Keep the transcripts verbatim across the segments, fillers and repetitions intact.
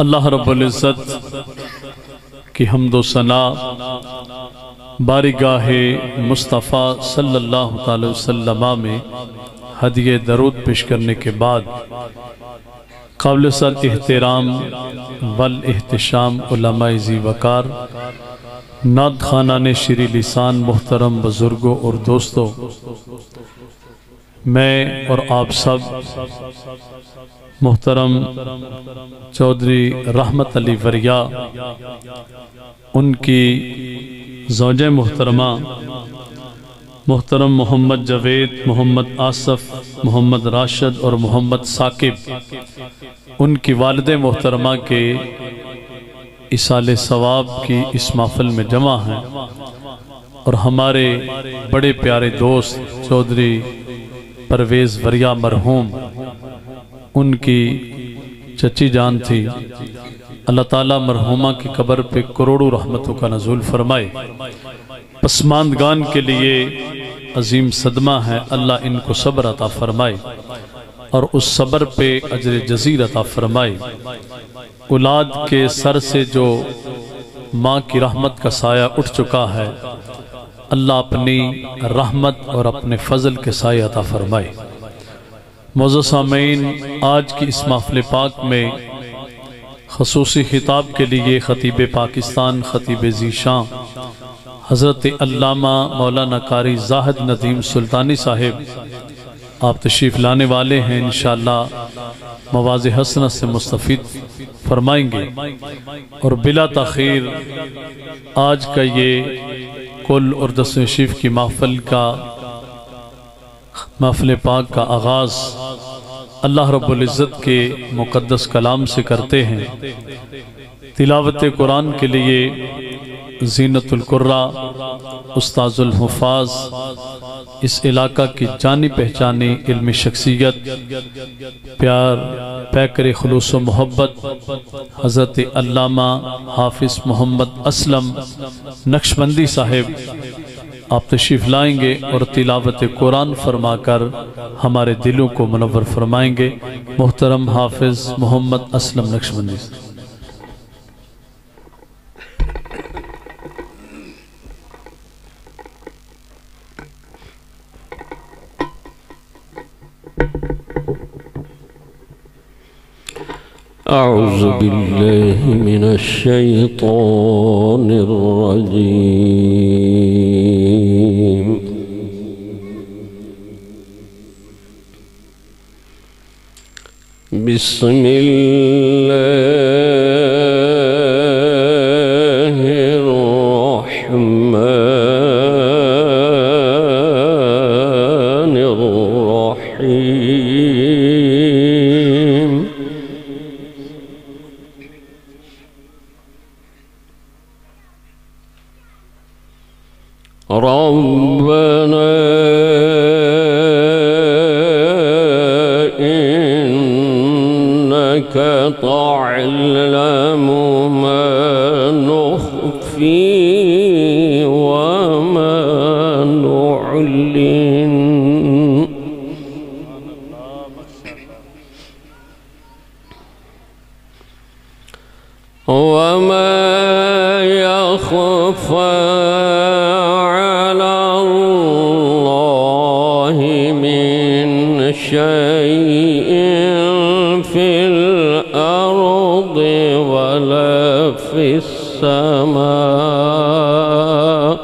اللہ رب العزت کی حمد و ثنا بارگاہ مصطفیٰ صلی اللہ تعالی وسلم میں ہدیہ درود پیش کرنے کے بعد قابل صد احترام والاحتشام علماء ذی وقار نعت خوانان شیریں لسان محترم بزرگوں اور دوستوں، میں اور آپ سب محترم چودھری رحمت علی وریا، ان کی زوجہ محترمہ محترم محمد جاوید، محمد آصف، محمد راشد اور محمد ثاقب، ان کی والد محترمہ کے ایصال ثواب کی اس محفل میں جمع ہیں، اور ہمارے بڑے پیارے دوست چودھری پرویز وریا مرحوم، ان کی چچی جان تھی۔ اللہ تعالیٰ مرحومہ کی قبر پہ کروڑوں رحمتوں کا نزول فرمائے۔ پسماندگان کے لیے عظیم صدمہ ہے، اللہ ان کو صبر عطا فرمائے اور اس صبر پہ اجر جزیل عطا فرمائے۔ اولاد کے سر سے جو ماں کی رحمت کا سایہ اٹھ چکا ہے، اللہ اپنی رحمت اور اپنے فضل کے سایہ عطا فرمائے۔ معزز سامعین، آج کی اس محفل پاک میں خصوصی خطاب کے لیے خطیب پاکستان خطیب ذیشان حضرت علامہ مولانا قاری زاہد ندیم سلطانی صاحب آپ تشریف لانے والے ہیں۔ انشاءاللہ مواعظ حسنہ سے مستفید فرمائیں گے، اور بلا تاخیر آج کا یہ کل اور دسویں شریف کی محفل کا محفل پاک کا آغاز اللہ رب العزت کے مقدس کلام سے کرتے ہیں۔ تلاوت قرآن کے لیے زینت القرہ استاذ الحفاظ، اس علاقہ کی جانی پہچانی علمی شخصیت، پیار پیکر خلوص و محبت حضرت علامہ حافظ محمد اسلم نقشبندی صاحب آپ تشریف لائیں گے اور تلاوت قرآن فرما کر ہمارے دلوں کو منور فرمائیں گے۔ محترم حافظ محمد اسلم نقشبندی صاحب۔ اعوذ باللہ من الشیطان الرجیم، بسم اللہ الرحمن الرحیم۔ ربنا إنك تعلم ما نخفي وما نعلن وما يخفى شيء في الأرض ولا في السماء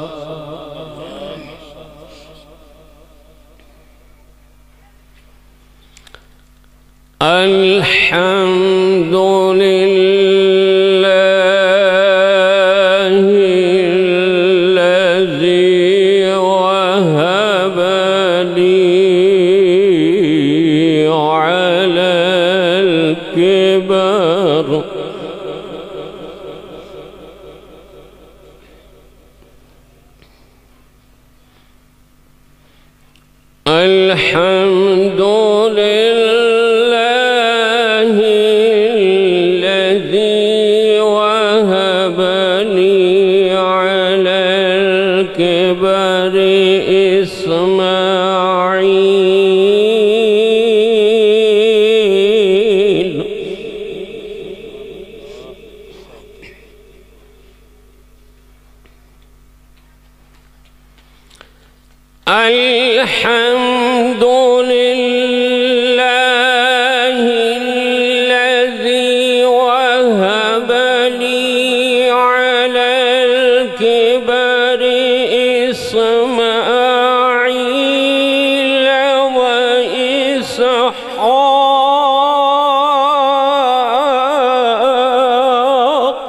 الحمد لله الذي وهب لي الحمد لله الذي وهب لي على الكبر إسماعيل الحمد لله الذي وهب لي على الكبر إسماعيل وإسحاق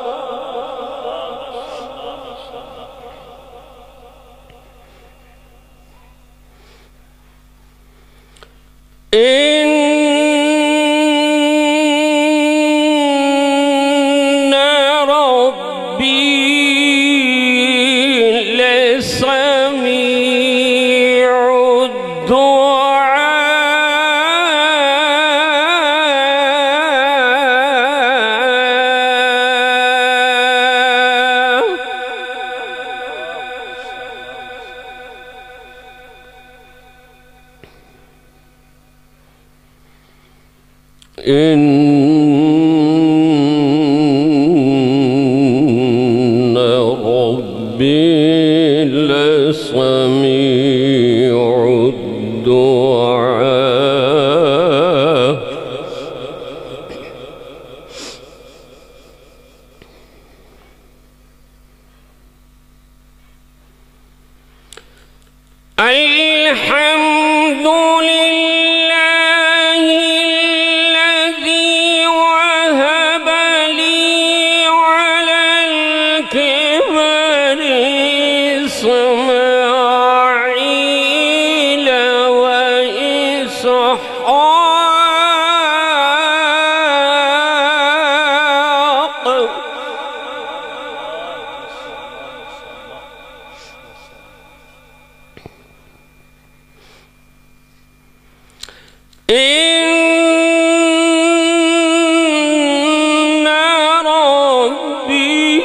إن ربي لسميع الدعاء إن ربي لسميع الدعاء الحمد لله الذي وهب لي على الكبر إسماعيل وإسحاق إن ربي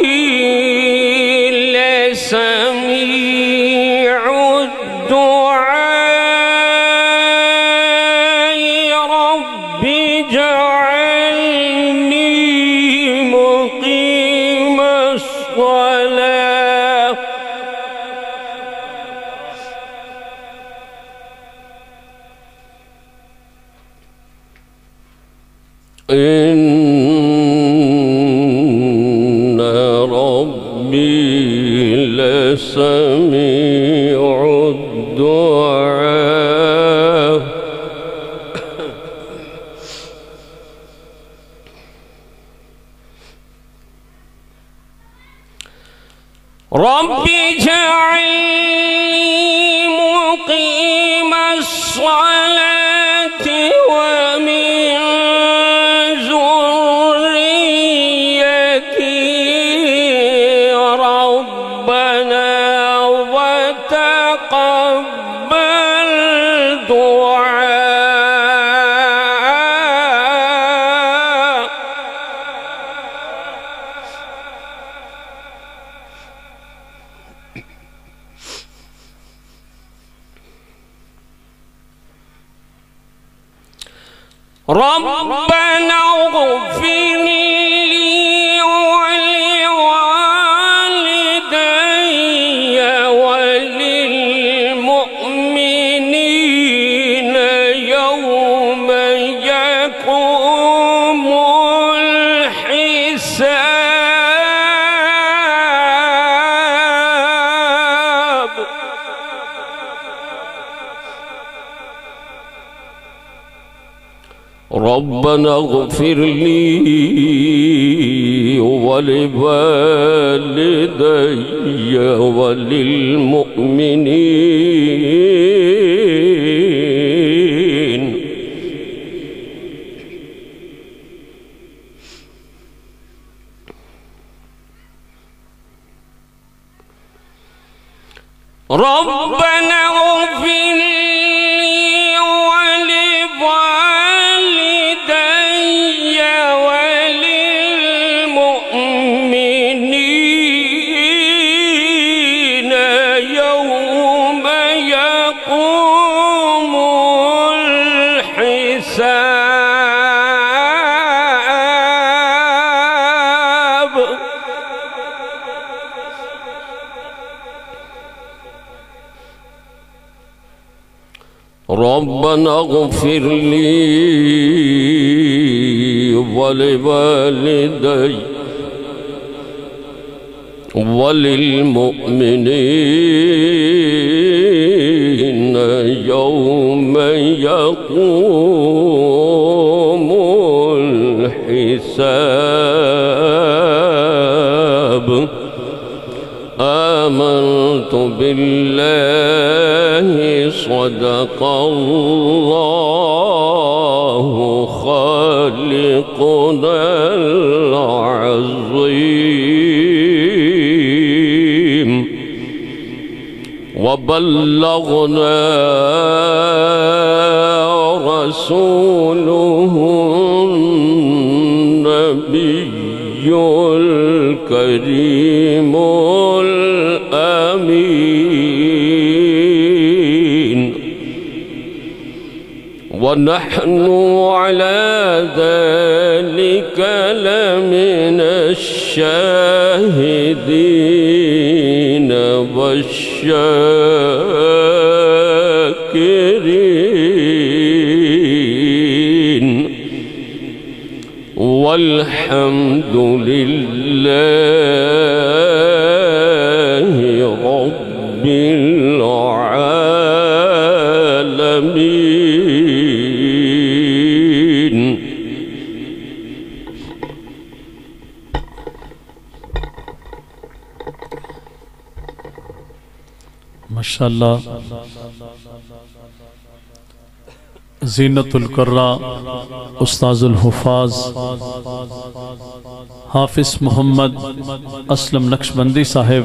لسميع الدعاء رب اجعلني مقيم الصلاة إن ربي لسميع الدعاء رب اجعلني مقيم الصلاة ومن ذريتي ربنا وتقبل دعاء ربنا اغفر لي ولوالدي وللمؤمنين يوم يقوم الحساب ربنا اغفر لي ولوالدي وللمؤمنين ربنا اغفر لي ولوالدي وللمؤمنين يوم يقوم الحساب ربنا اغفر لي ولوالدي وللمؤمنين يوم يقوم الحساب. آمنت بالله صدق الله خالقنا العظيم وبلغنا رسوله النبي الكريم الأمين ونحن على ذلك لمن الشاهدين والشاكرين والحمد لله رب العالمين. ماشاءاللہ زینت القرہ استاذ الحفاظ حافظ محمد اسلم نقشبندی صاحب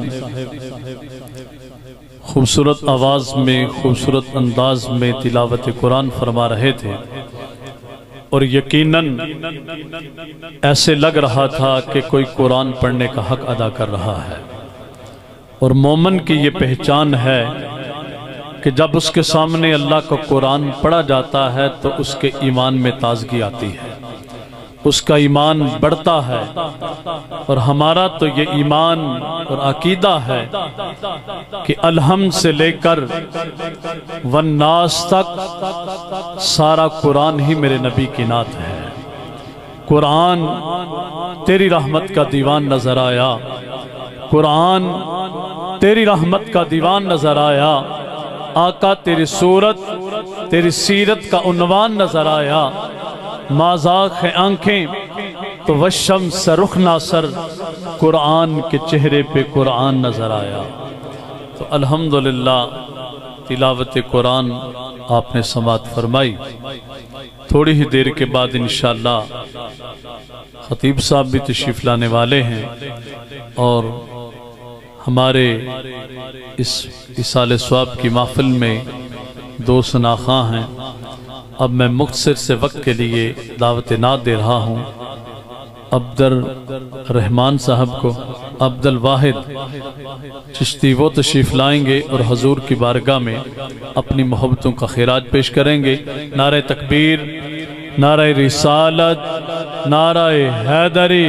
خوبصورت آواز میں خوبصورت انداز میں تلاوت قرآن فرما رہے تھے اور یقیناً ایسے لگ رہا تھا کہ کوئی قرآن پڑھنے کا حق ادا کر رہا ہے. اور مومن کی یہ پہچان ہے کہ جب اس کے سامنے اللہ کا قرآن پڑھا جاتا ہے تو اس کے ایمان میں تازگی آتی ہے، اس کا ایمان بڑھتا ہے. اور ہمارا تو یہ ایمان اور عقیدہ ہے کہ الحمد سے لے کر والناس تک سارا قرآن ہی میرے نبی کی نعت ہے. قرآن تیری رحمت کا دیوان نظر آیا، قرآن تیری رحمت کا دیوان نظر آیا، آقا تیری صورت تیری سیرت کا عنوان نظر آیا. مازاق آنکھیں تو والشمس رخ ناصر، قرآن کے چہرے پہ قرآن نظر آیا. تو الحمدللہ تلاوت قرآن آپ نے سماعت فرمائی. تھوڑی ہی دیر کے بعد انشاءاللہ خطیب صاحب بھی تشریف لانے والے ہیں اور ہمارے اس اصال ثواب کی محفل میں دو ثناخواں ہیں. اب میں مختصر سے وقت کے لیے دعوت نعت دے رہا ہوں. عبد الرحمن صاحب کو عبد الواحد چشتی وہ تشریف لائیں گے اور حضور کی بارگاہ میں اپنی محبتوں کا خراج پیش کریں گے. نعرہ تکبیر، نعرہ رسالت، نعرہ حیدری.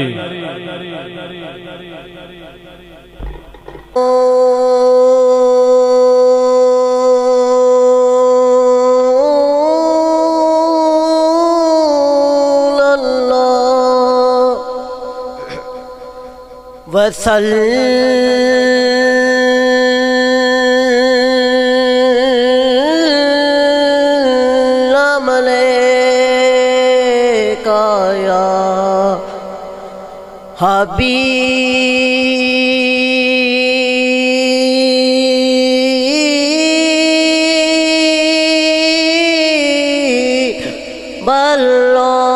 وسلم علیک یا حبیب اللہ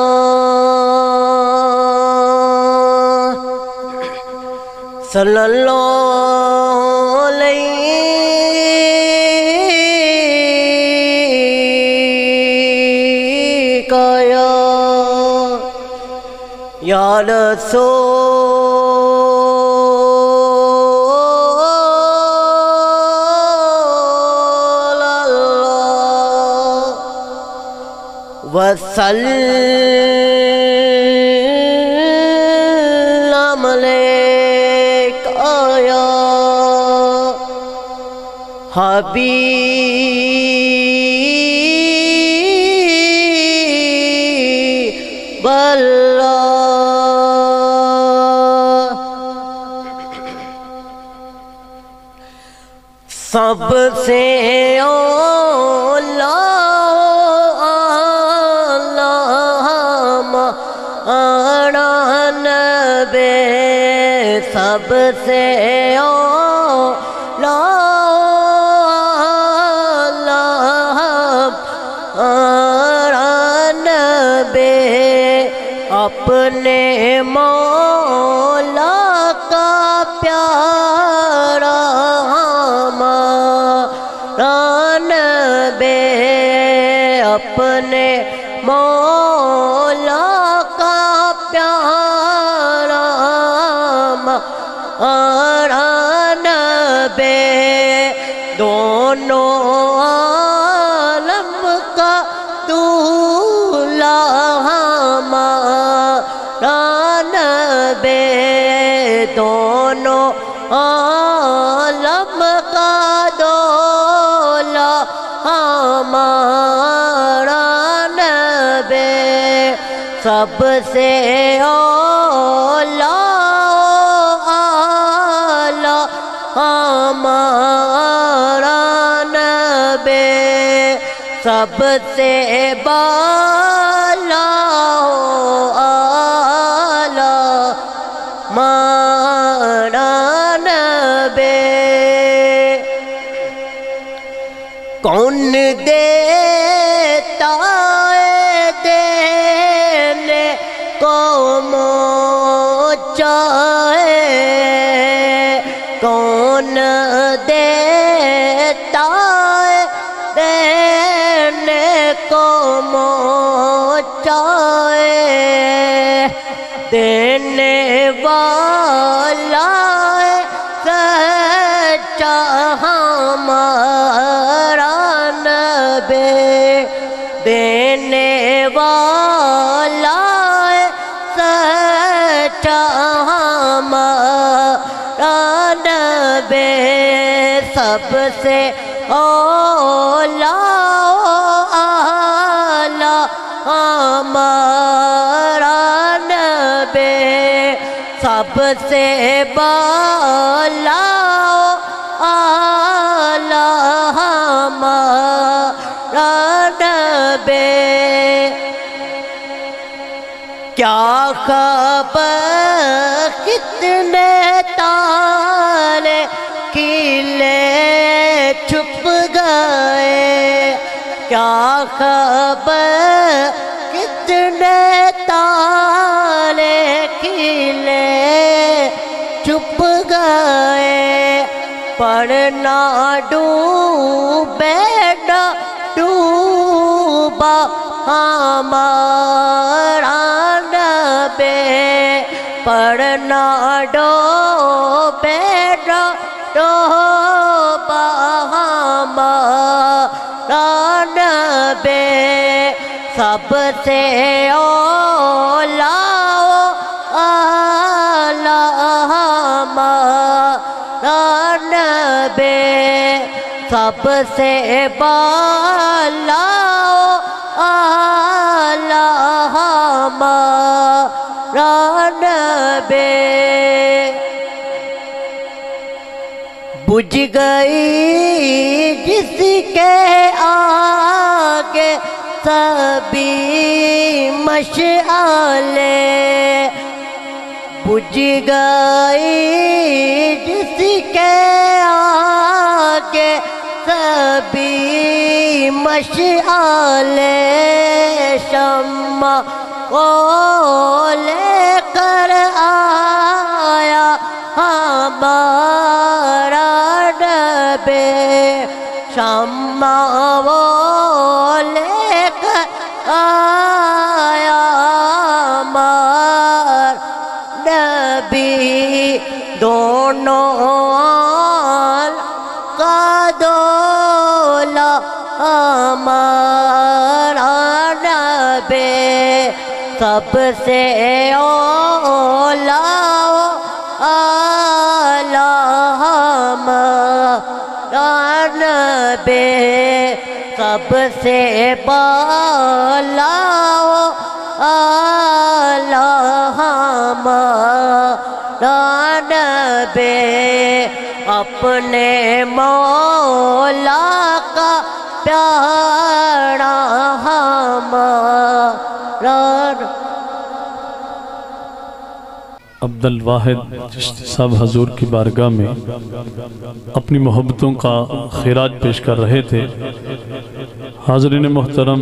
صلی اللہ علیہ یا یا رسول اللہ وسلم علیہ یا حبیب اللہ سب سے اولا ہمارا نبی سب سے اولا اپنے مولا کا پیارا ہمارا نبی اپنے مولا کا پیارا ہمارا نبی دونوں عالم کا دولہا نبی دونوں عالم کا دولا ہمارا نبی سب سے اولا اعلیٰ ہمارا نبی سب سے بالا ہمارا نبی کون دیتا ہے دینے کو چاہے کون دیتا ہے دینے کو چاہے دینے والا ہے سچا ہمارا نبی دینے والا ہے سچا ہمارا نبی سب سے اولا اعلیٰ ہمارا نبی سب سے بالا اعلیٰ ہمارا نبی کیا خبر کتنے تارے کھلے چھپ گئے کیا خبر کتنے تارے کھلے چھپ گئے پڑھنا ڈوبے نہ ڈوبا ہمارا نبی پڑھنا ڈوبے نہ ڈوبا ہمارا نبی سب سے اولا اعلیٰ ہمارا نبی سب سے بالا اعلیٰ ہمارا نبی بجھ گئی جس کے آگے سبھی مشعلیں بجھ گئی جس کے آگے سبھی مشعلیں شمع کو لے کر آیا ہمارا نبی شمع وہ لے کر آیا ہمارا نبی دونوں کا دولا ہمارا نبی سب سے اولا اعلیٰ ہمارا نبی سب سے بالا اعلیٰ ہمارا نبی اپنے مولا کا پیارا ہمارا عبد الواحد چشتی صاحب حضور کی بارگاہ میں اپنی محبتوں کا خراج پیش کر رہے تھے۔ حاضرین محترم،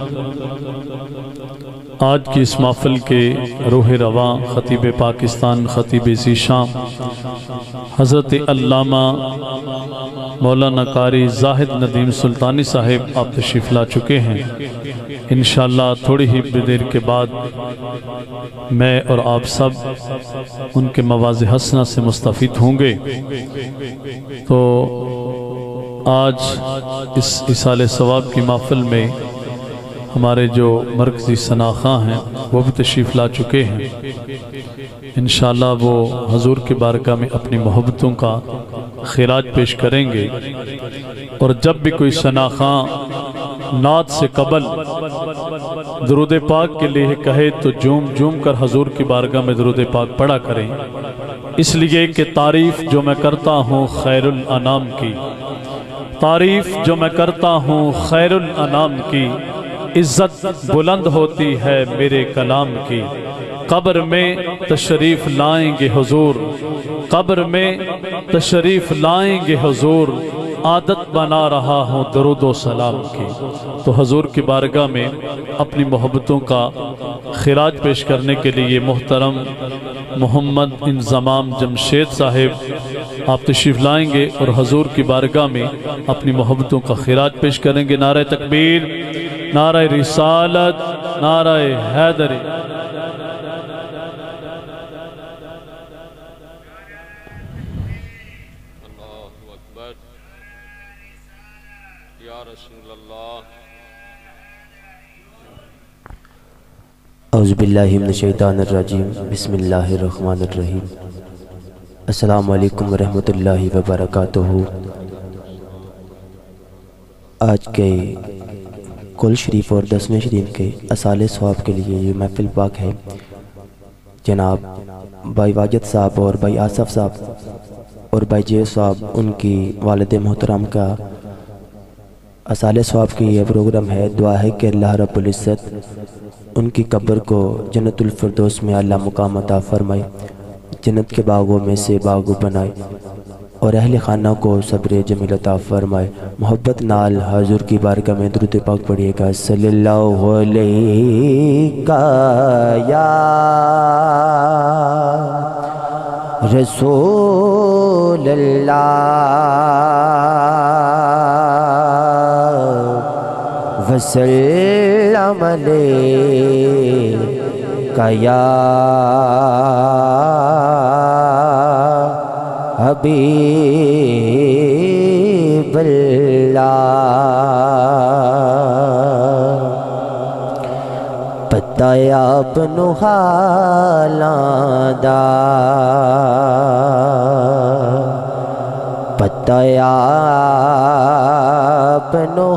آج کی اس محفل کے روح رواں خطیب پاکستان خطیب ذیشان حضرت علامہ مولانا قاری زاہد ندیم سلطانی صاحب آپ تشریف لا چکے ہیں۔ انشاءاللہ تھوڑی ہی دیر کے بعد میں اور آپ سب ان کے مواز حسنہ سے مستفید ہوں گے۔ تو آج اس اصال ثواب کی محفل میں ہمارے جو مرکزی ثناخواں ہیں وہ بھی تشریف لا چکے ہیں۔ انشاءاللہ وہ حضور کے بارگاہ میں اپنی محبتوں کا خراج پیش کریں گے، اور جب بھی کوئی ثناخواں نعت سے قبل درود پاک کے لیے کہے تو جوم جوم کر حضور کی بارگاہ میں درود پاک پڑھا کریں، اس لیے کہ تعریف جو میں کرتا ہوں خیر الانام کی، تعریف جو میں کرتا ہوں خیر الانام کی، عزت بلند ہوتی ہے میرے کلام کی۔ قبر میں تشریف لائیں گے حضور، قبر میں تشریف لائیں گے حضور، عادت بنا رہا ہوں درود و سلام کی۔ تو حضور کی بارگاہ میں اپنی محبتوں کا خراج پیش کرنے کے لیے محترم محمد انضمام جمشید صاحب آپ تشریف لائیں گے اور حضور کی بارگاہ میں اپنی محبتوں کا خراج پیش کریں گے۔ نعرہ تکبیر، نعرہ رسالت، نعرہ حیدری۔ اللہ اکبر یا رسول اللہ۔ اعوذ باللہ من الشیطان الرجیم، بسم اللہ الرحمن الرحیم۔ السلام علیکم ورحمۃ اللہ وبرکاتہ۔ آج کے کل شریف اور دسویں شریف کے اصال ثواب کے لیے یہ محفل پاک ہے۔ جناب بھائی واجد صاحب اور بھائی آصف صاحب اور بھائی جے صاحب ان کی والد محترم کا اصال ثواب کی یہ پروگرام ہے۔ دعا ہے کہ اللہ رب العزت ان کی قبر کو جنت الفردوس میں اعلیٰ مقام عطا فرمائے، جنت کے باغوں میں سے باغ بنائے، اور اہل خانہ کو صبر جمیل عطا فرمائے۔ محبت نال حضور کی بارگاہ میں درود پاک پڑھیے گا۔ صلی اللہ علیہ یا رسول اللہ وسلم علیہ یا حبیب اللہ۔ پتہ اپنو حالاں دا، پتہ اپنو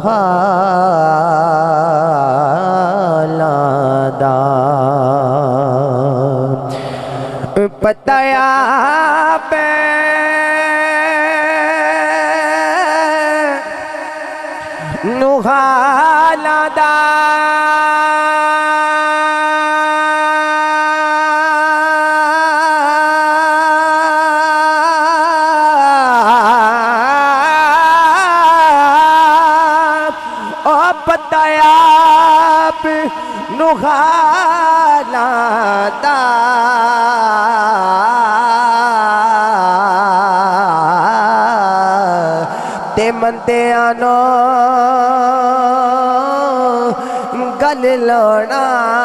حالاں دا، پتہ اپنو حالاں دا، حالاں دا، تے منتیاں نو گل لونا،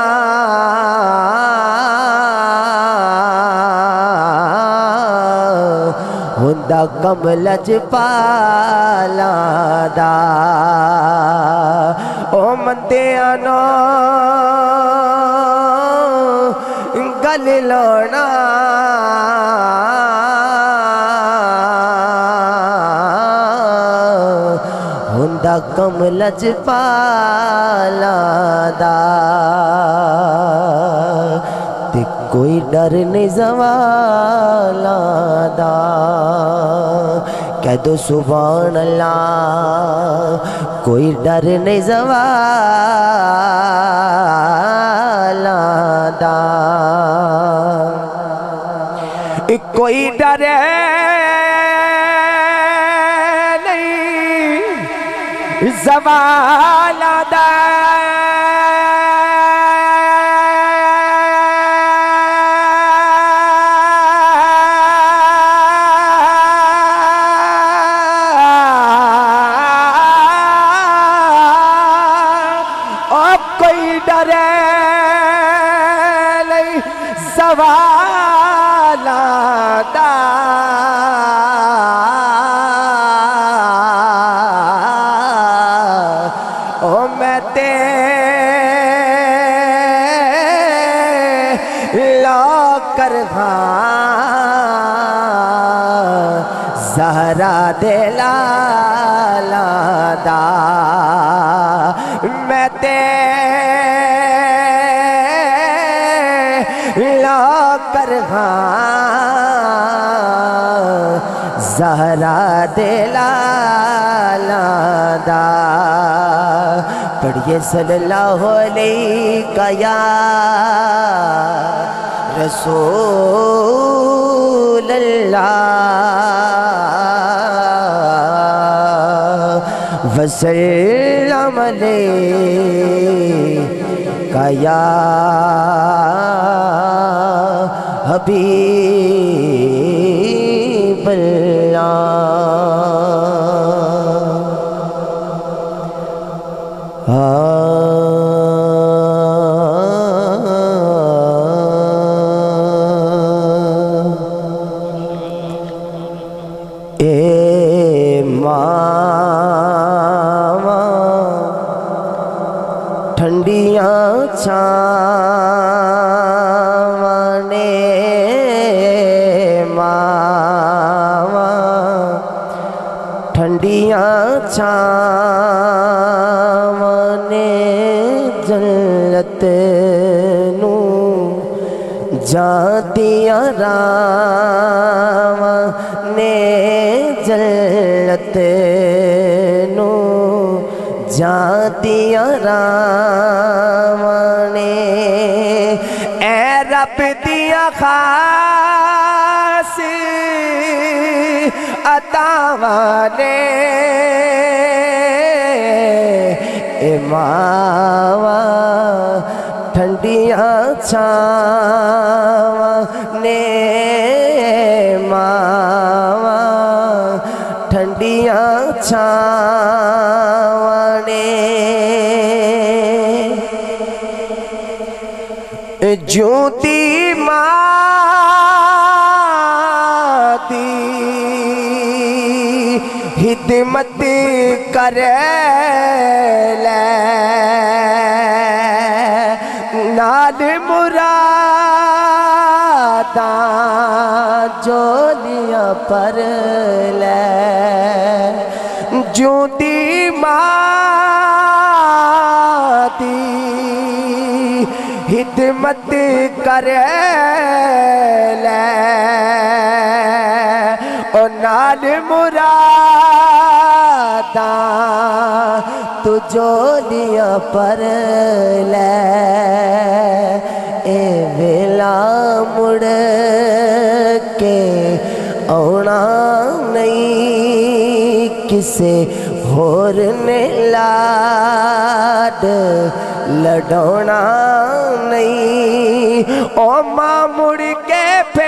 ہوندا کم لجپالاں دا، او منتیاں نو گل لونا، ہوندا کم لجپالاں دا، تے کوئی ڈر نہیں زوالا دا کہہ دو سبحان اللہ کوئی ڈر نہیں زوالا دا کوئی ڈر نہیں زوالا دا زہرا دے لالا دا میں تیرا کر ہاں زہرا دے لالا دا پڑھئے صلی اللہ علیہ یا رسول اللہ وسلم علیہ یا حبیب اللہ ٹھنڈیاں چھاوانے ماوا ٹھنڈیاں چھاوانے جنت نو جاتیاں راوانے جنت نو جاتیاں راوانے اے رب دیا خاص عطاوانے اے ماوا ٹھنڈیاں چھاوانے ماوا ٹھنڈیاں چھاوانے جوتی ماں دی خدمت کرے لے نال مراداں جولیاں پر لے جوتی ماں دی خدمت کرے لے او نال مراداں تو جولیاں پر لے اے ویلا مڑ کے اونا نہیں کسے ہور نے لاڈ لڈونا نہیں او ماں مڑ کے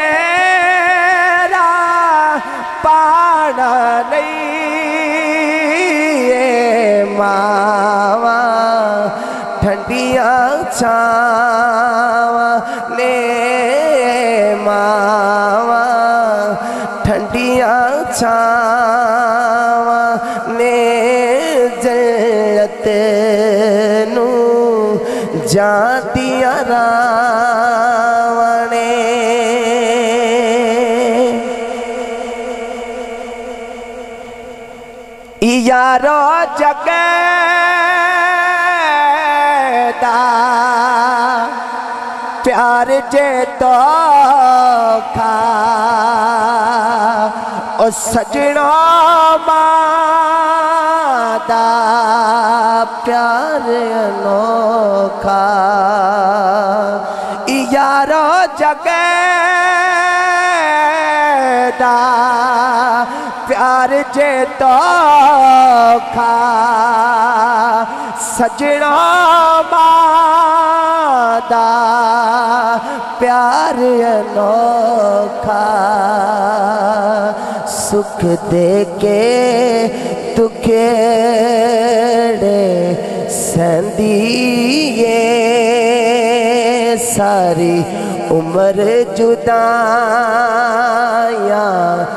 پھیرا پانا نہیں اے ماوا ٹھنڈیاں چھاوانے ماوا ٹھنڈیاں چھاوانے جنت نو جاتیاں راوانے یارو جگہ دا پیار प्यार जे तो खा ओ सजना मादा प्यार अनोखा यारो जगे दा प्यार जे तो खा सजना मादा प्यार अनोखा सुख दे के दुखेड़े संदिए सारी उम्र जुदाया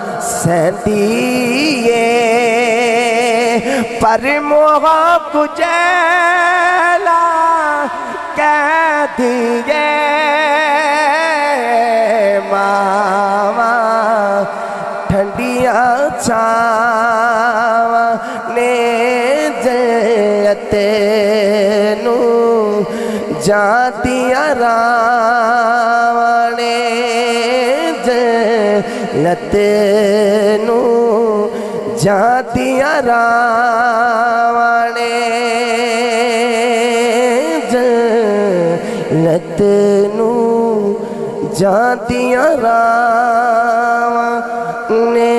संदिए पर मोहा कुचैला कह दिए मामा ठंडिया छावा ने जयते नू जातिया रावणे जयत नू जातिया रावणे जयत नू जातिया रावणे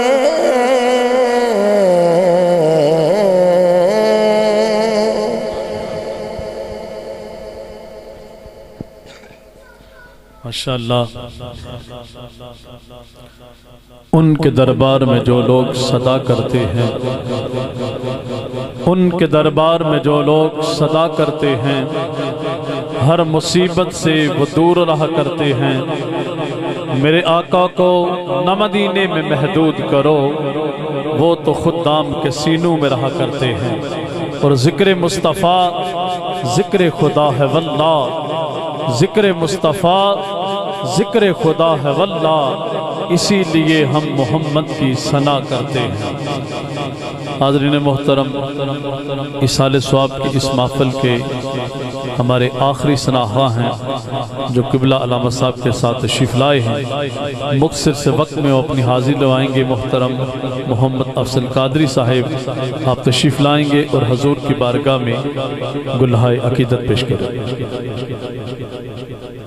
माशाअल्लाह। उनके दरबार में जो लोग सदा करते हैं, उनके दरबार में जो लोग सदा करते हैं, हर मुसीबत से वो दूर रहा करते हैं। मेरे आका को न मदीने में महदूद करो, वो तो खुदाम के सीनों में रहा करते हैं। और ज़िक्र मुस्तफ़ा ज़िक्र खुदा है वल्लाह, ज़िक्र मुस्तफ़ा ज़िक्र खुदा है वल्लाह, इसीलिए हम मोहम्मद की सना करते हैं। हाज़रीन मोहतरम, इसाले स्वाब की इस महफ़िल के हमारे आखिरी सनाहा हैं जो क़िबला अलामा साहब के साथ तशरीफ़ लाए हैं। मुख्तसर से वक्त में वो अपनी हाज़िर लगाएंगे। मोहतरम मोहम्मद अफसल कादरी साहिब आप तशरीफ़ लाएंगे और हजूर की बारगाह में गुलहाए अकीदत पेश करेंगे।